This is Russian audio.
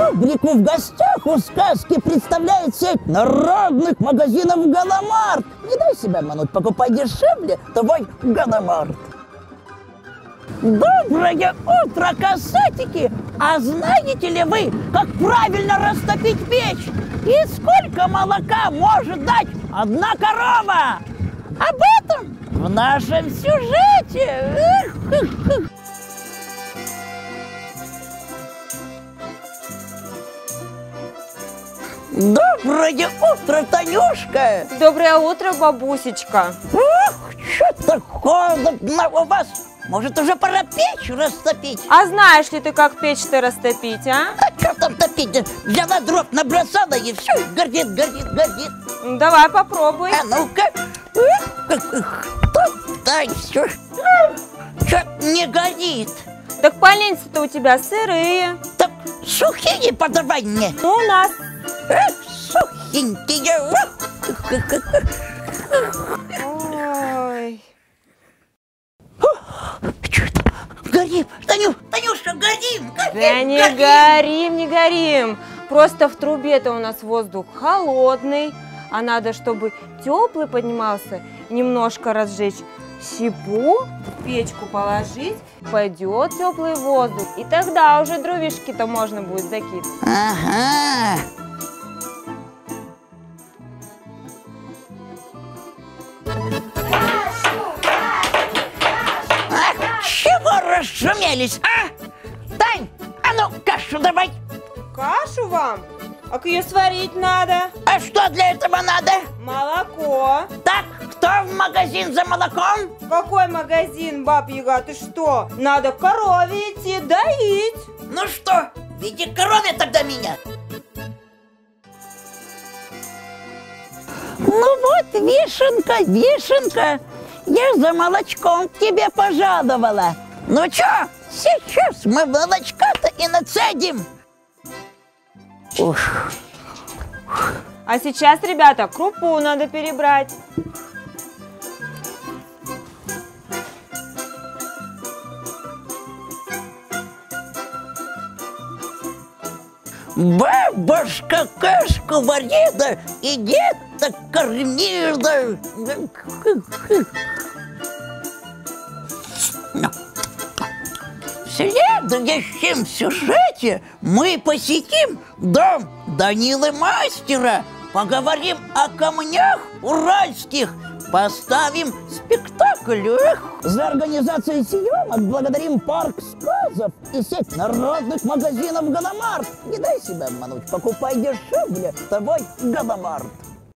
Рубрику «В гостях у сказки» представляет сеть народных магазинов «Галамарт». Не дай себя обмануть, покупай дешевле, твой «Галамарт». Доброе утро, касатики! А знаете ли вы, как правильно растопить печь? И сколько молока может дать одна корова? Об этом в нашем сюжете! Доброе утро, Танюшка! Доброе утро, бабусечка! Ох, что-то холодно у вас! Может, уже пора печь растопить? А знаешь ли ты, как печь-то растопить, а? А что там топить? Взяла дров, набросала и все, горит. Давай попробуй. А ну-ка. Дай все. Что-то не горит. Так поленьца-то у тебя сырые. Так сухие подавай мне. У нас. Сухенькие. Ой. Что-то горим. Танюшка, горим. Да не горим. Просто в трубе-то у нас воздух холодный, а надо, чтобы теплый поднимался, немножко разжечь щепу, в печку положить, пойдет теплый воздух, и тогда уже дровишки-то можно будет закидывать. Ага. Чего расшумелись, а? Тань, а ну кашу давай. Кашу вам? А ее сварить надо. А что для этого надо? Молоко. Так, кто в магазин за молоком? Какой магазин, баб-яга, ты что? Надо к корове идти доить. Ну что, веди к корове тогда меня. Ну вот, вишенка, я за молочком к тебе пожаловала. Ну чё, сейчас мы молочка-то и нацедим. Ух. А сейчас, ребята, крупу надо перебрать. Бабушка кашку варила и деток кормила. В следующем сюжете мы посетим дом Данилы Мастера, поговорим о камнях уральских, поставим спектакль. За организацию съемок благодарим парк сказов и сеть народных магазинов «Галамарт». Не дай себя обмануть, покупай дешевле, твой «Галамарт».